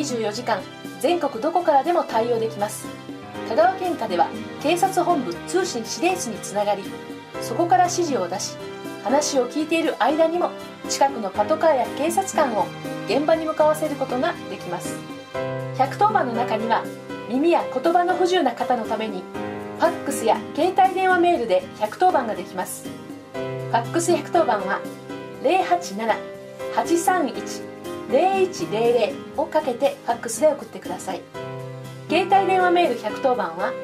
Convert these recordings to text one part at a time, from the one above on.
24時間全国どこからでも対応できます。香川県下では警察本部通信指令室につながり、そこから指示を出し、話を聞いている間にも近くのパトカーや警察官を現場に向かわせることができます。110番の中には耳や言葉の不自由な方のためにファックスや携帯電話メールで110番ができます。ファックス110番は 087-831-0100 をかけてファックスで送ってください。携帯電話メール110番は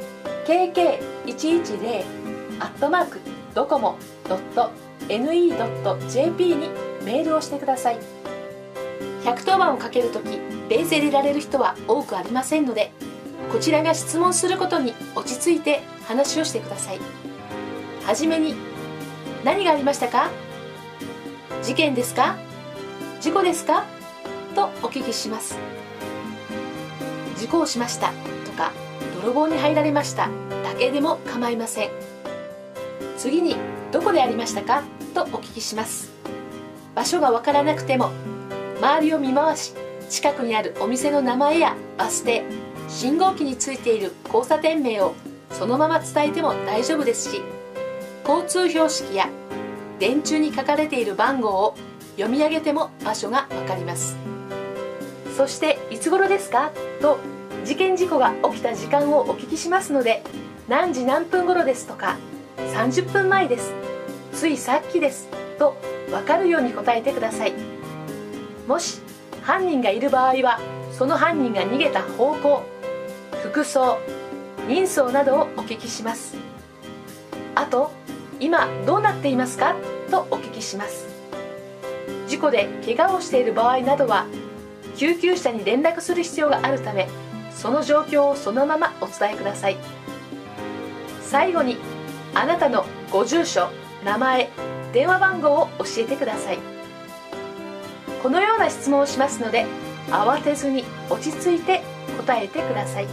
kk110.docomo.ne.jp にメールをしてください。110番をかけるとき冷静でいられる人は多くありませんので、こちらが質問することに落ち着いて話をしてください。はじめに、何がありましたか？事件ですか？事故ですか？とお聞きします。事故をしましたとか泥棒に入られましただけでも構いません。次に、どこでありましたかとお聞きします。場所がわからなくても周りを見回し、近くにあるお店の名前やバス停、信号機についている交差点名をそのまま伝えても大丈夫ですし、交通標識や電柱に書かれている番号を読み上げても場所がわかります。そして、いつ頃ですかと事件事故が起きた時間をお聞きしますので、何時何分頃ですとか30分前です、ついさっきですと分かるように答えてください。もし犯人がいる場合は、その犯人が逃げた方向、服装、人相などをお聞きします。あと、今どうなっていますかとお聞きします。事故で怪我をしている場合などは救急車に連絡する必要があるため、その状況をそのままお伝えください。最後に、あなたのご住所、名前、電話番号を教えてください。このような質問をしますので、慌てずに落ち着いて答えてください。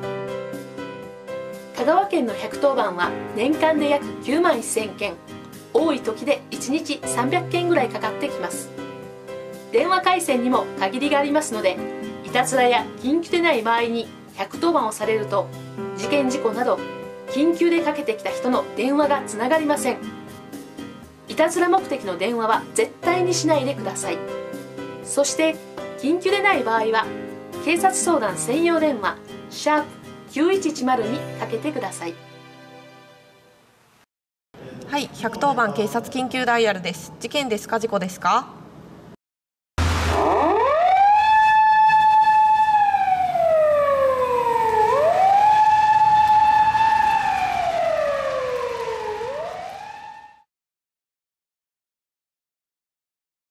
香川県の110番は年間で約9万1000件、多い時で1日300件ぐらいかかってきます。電話回線にも限りがありますので、いたずらや緊急でない場合に110番をされると、事件事故など緊急でかけてきた人の電話がつながりません。いたずら目的の電話は絶対にしないでください。そして緊急でない場合は警察相談専用電話#9110にかけてください。 はい、110番警察緊急ダイヤルです。事件ですか？事故ですか？